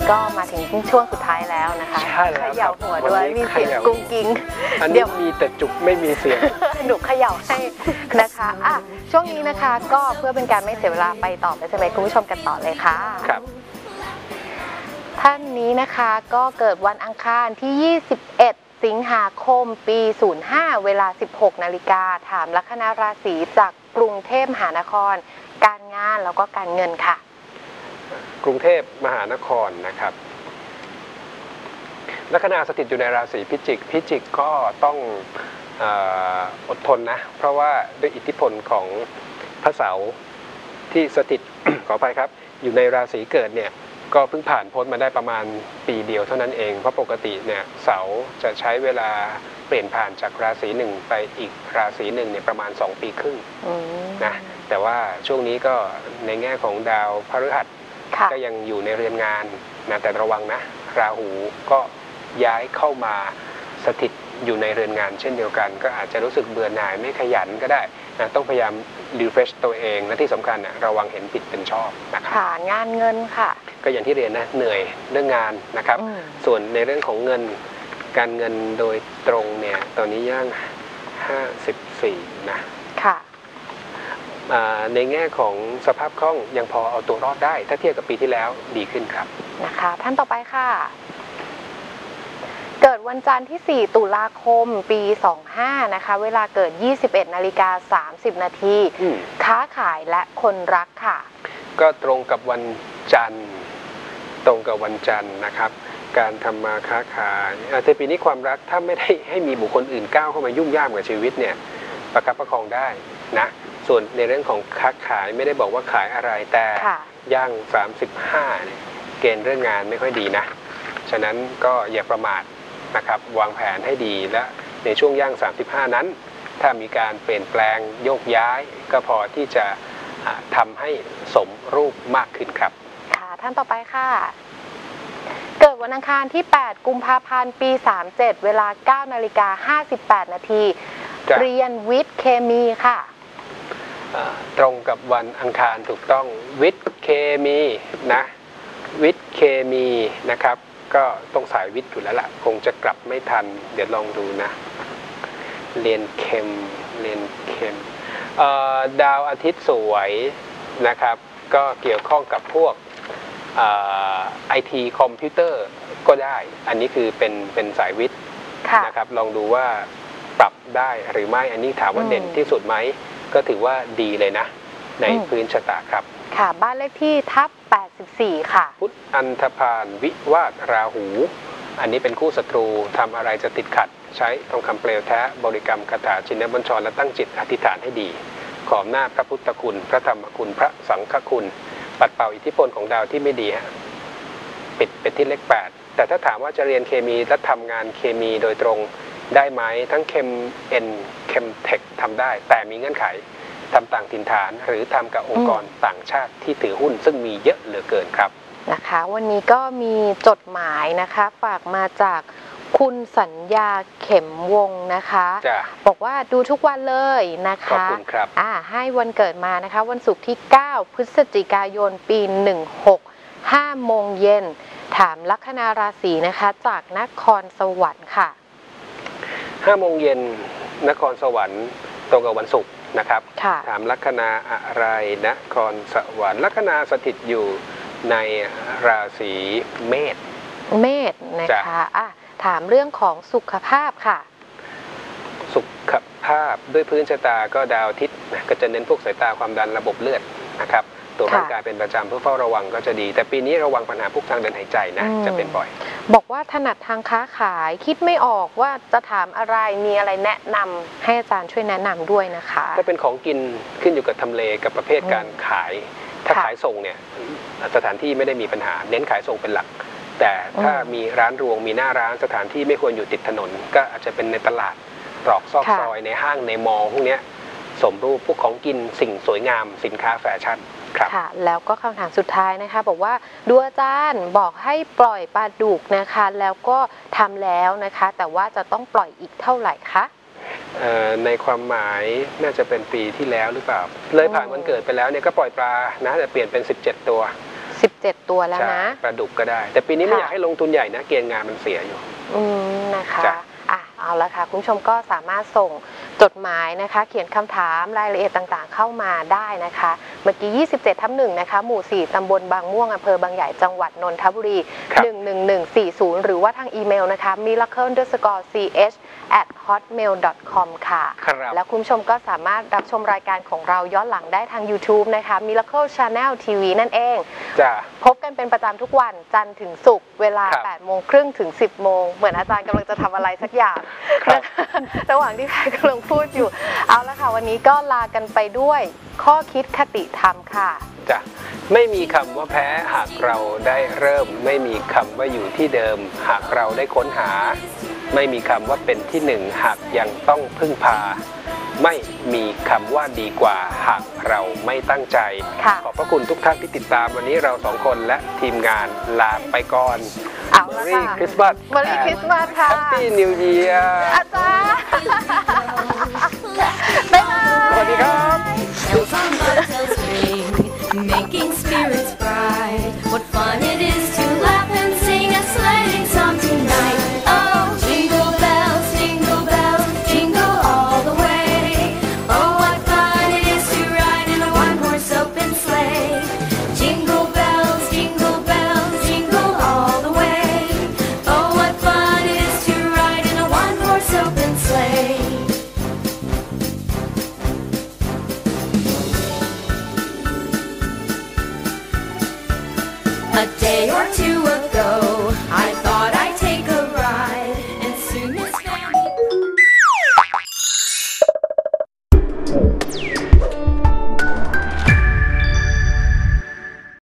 ก็มาถึงช่วงสุดท้ายแล้วนะคะใช่แล้วเขย่าหัวด้วยมีเสียงกุ้งกิ้งอันนี้มีแต่จุกไม่มีเสียงหนูเขย่าให้นะคะช่วงนี้นะคะก็เพื่อเป็นการไม่เสียเวลาไปต่อไปSMSคุณผู้ชมกันต่อเลยค่ะครับท่านนี้นะคะก็เกิดวันอังคารที่21สิงหาคมปี05เวลา 16 นาฬิกาถามลัคนาราศีจากกรุงเทพมหานครการงานแล้วก็การเงินค่ะกรุงเทพมหานครนะครับลัคนาสถิตอยู่ในราศีพิจิกก็ต้องอดทนนะเพราะว่าด้วยอิทธิพลของพระเสาร์ที่สถิต ขออภัยครับอยู่ในราศีเกิดเนี่ยก็เพิ่งผ่านพ้นมาได้ประมาณปีเดียวเท่านั้นเองเพราะปกติเนี่ยเสาร์จะใช้เวลาเปลี่ยนผ่านจากราศีหนึ่งไปอีกราศีหนึ่งเนี่ยประมาณ2 ปีครึ่งนะแต่ว่าช่วงนี้ก็ในแง่ของดาวพฤหัสก็ยังอยู่ในเรือนงานนะแต่ระวังนะราหูก็ย้ายเข้ามาสถิตอยู่ในเรือนงานเช่นเดียวกันก็อาจจะรู้สึกเบื่อหน่ายไม่ขยันก็ได้นะต้องพยายามrefresh ตัวเองและที่สำคัญนะระวังเห็นผิดเป็นชอบนะครับงานเงินค่ะก็อย่างที่เรียนนะเหนื่อยเรื่องงานนะครับส่วนในเรื่องของเงินการเงินโดยตรงเนี่ยตอนนี้ย่าง54นะค่ะในแง่ของสภาพคล่องยังพอเอาตัวรอดได้ถ้าเทียบกับปีที่แล้วดีขึ้นครับนะคะท่านต่อไปค่ะเกิดวันจันทร์ที่4ตุลาคมปี25นะคะเวลาเกิด 21:30 นาทีค้าขายและคนรักค่ะก็ตรงกับวันจันทร์นะครับการทำมาค้าขายแต่ปีนี้ความรักถ้าไม่ได้ให้มีบุคคลอื่นก้าวเข้ามายุ่งยากกับชีวิตเนี่ยประคับประคองได้นะส่วนในเรื่องของค้าขายไม่ได้บอกว่าขายอะไรแต่ย่าง35เนี่ยเกณฑ์เรื่องงานไม่ค่อยดีนะฉะนั้นก็อย่าประมาทนะครับวางแผนให้ดีและในช่วงย่าง35นั้นถ้ามีการเปลี่ยนแปลงโยกย้ายก็พอที่จะทำให้สมรูปมากขึ้นครับค่ะท่านต่อไปค่ะเกิดวันอังคารที่8กุมภาพันธ์ปี37เวลา 9:58 นาทีเรียนวิทย์เคมีค่ะตรงกับวันอังคารถูกต้องวิทย์เคมีนะวิทย์เคมีนะครับก็ต้องสายวิทย์อยู่แล้วล่ะคงจะกลับไม่ทันเดี๋ยวลองดูนะเรียนเคมดาวอาทิตย์สวยนะครับก็เกี่ยวข้องกับพวกIT คอมพิวเตอร์ก็ได้อันนี้คือเป็นสายวิทย์นะครับลองดูว่าปรับได้หรือไม่อันนี้ถามว่าเด่นที่สุดไหมก็ถือว่าดีเลยนะในพื้นชะตาครับค่ะบ้านเลขที่ทับ84ค่ะพุทธอันธพาลวิวาทราหูอันนี้เป็นคู่ศัตรูทำอะไรจะติดขัดใช้ทองคำเปลวแท้บริกรรมคาถาชินบัญชรและตั้งจิตอธิษฐานให้ดีขออำนาจพระพุทธคุณพระธรรมคุณพระสังฆคุณปัดเป่าอิทธิพลของดาวที่ไม่ดีฮะปิดเป็นที่เลข8แต่ถ้าถามว่าจะเรียนเคมีและทำงานเคมีโดยตรงได้ไหมทั้งเคมเอ็นเคมเทคทำได้แต่มีเงื่อนไขทำต่างถิ่นฐานหรือทำกับองค์กรต่างชาติที่ถือหุ้นซึ่งมีเยอะเหลือเกินครับนะคะวันนี้ก็มีจดหมายนะคะฝากมาจากคุณสัญญาเข็มวงนะคะบอกว่าดูทุกวันเลยนะคะขอบคุณครับให้วันเกิดมานะคะวันศุกร์ที่9พฤศจิกายนปี16 5 โมงเย็นถามลัคนาราศีนะคะจากนครสวรรค์ค่ะ 5 โมงเย็นนครสวรรค์ตรงกับวันศุกร์นะครับถามลัคนาอะไรนครสวรรค์ลัคนาสถิตอยู่ในราศีเมษนะคะถามเรื่องของสุขภาพค่ะสุขภาพด้วยพื้นชะตาก็ดาวอาทิตย์ก็จะเน้นพวกสายตาความดันระบบเลือดนะครับตัวร่างกายเป็นประจำเพื่อเฝ้าระวังก็จะดีแต่ปีนี้ระวังปัญหาพวกทางเดินหายใจนะจะเป็นบ่อยบอกว่าถนัดทางค้าขายคิดไม่ออกว่าจะถามอะไรมีอะไรแนะนำให้อาจารย์ช่วยแนะนำด้วยนะคะถ้าเป็นของกินขึ้นอยู่กับทำเลกับประเภทการขายถ้าขายส่งเนี่ยสถานที่ไม่ได้มีปัญหาเน้นขายส่งเป็นหลักแต่ถ้ามีร้านรวงมีหน้าร้านสถานที่ไม่ควรอยู่ติดถนนก็อาจจะเป็นในตลาดตรอกซอกซอยในห้างในมอลล์พวกนี้สมรูปพวกของกินสิ่งสวยงามสินค้าแฟชั่นครับค่ะแล้วก็คำถามสุดท้ายนะคะบอกว่าดูอาจารย์บอกให้ปล่อยปลาดุกนะคะแล้วก็ทำแล้วนะคะแต่ว่าจะต้องปล่อยอีกเท่าไหร่คะในความหมายน่าจะเป็นปีที่แล้วหรือเปล่าเลยผ่านวันเกิดไปแล้วเนี่ยก็ปล่อยปลานะแต่เปลี่ยนเป็น17 ตัว 17 ตัวแล้วนะปลาดุกก็ได้ แต่ปีนี้ไม่ค่ะอยากให้ลงทุนใหญ่นะเกณฑ์งานมันเสียอยู่นะคะจ้ะเอาละค่ะคุณผู้ชมก็สามารถส่งจดหมายนะคะ เขียนคำถามรายละเอียดต่างๆเข้ามาได้นะคะ เมื่อกี้ 27/1 นะคะ หมู่ 4 ตำบลบางม่วง อำเภอบางใหญ่ จังหวัดนนทบุรีครับ 11140 หรือว่าทางอีเมลนะคะ miracle_ch@hotmail.com ค่ะครับแล้วคุณผู้ชมก็สามารถรับชมรายการของเราย้อนหลังได้ทาง YouTube นะคะ Miracle Channel TV นั่นเองจ้ะพบกันเป็นประจำทุกวันจันทร์ถึงศุกร์เวลาครับ 8:30 ถึง 10 โมง เหมือนอาจารย์กำลังจะทำอะไรสักอย่างครับนะคะระหว่างที่แพทย์กำลังพูดอยู่ เอาละค่ะ วันนี้ก็ลากันไปด้วยข้อคิดคติธรรมค่ะจ้ะไม่มีคำว่าแพ้หากเราได้เริ่ม ไม่มีคำว่าอยู่ที่เดิม หากเราได้ค้นหา ไม่มีคำว่าเป็นที่หนึ่งหากยังต้องพึ่งพา ไม่มีคำว่าดีกว่าหากเราไม่ตั้งใจค่ะขอบพระคุณทุกท่านที่ติดตามวันนี้เราสองคนและทีมงานลาไปก่อนเอาละ Merry ค่ะ Christmas Merry Christmas ค่ะ Happy New Year อาจารย์ บ๊ายบายสวัสดีครับ Bells on bobtails ring, making spirits bright. What fun it is to laugh and sing a sleighing song tonight. Oh, jingle bells, jingle all the way. Oh, what fun it is to ride in a one-horse open sleigh. Jingle bells, jingle all the way. Oh, what fun it is to ride in a one-horse open sleigh. A day or two ago,